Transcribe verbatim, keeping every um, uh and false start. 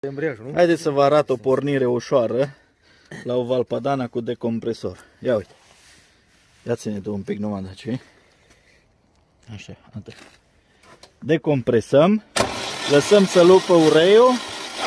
Embriajul, nu? Haideți să vă arăt o pornire ușoară la o Valpadana cu decompresor. Ia uite. Ia ține tu un pic numai de aici. Așa, atât. Decompresăm, lăsăm să lupă ureiul